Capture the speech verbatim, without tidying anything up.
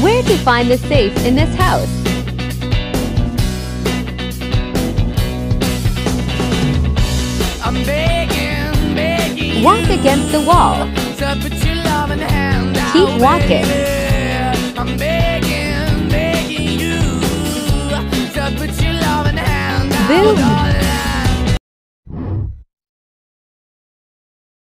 Where to find the safe in this house? I'm begging, begging you Walk against the wall. to put your loving hand out, Keep walking. baby. I'm begging, begging you to put your loving hand out, Boom. darling.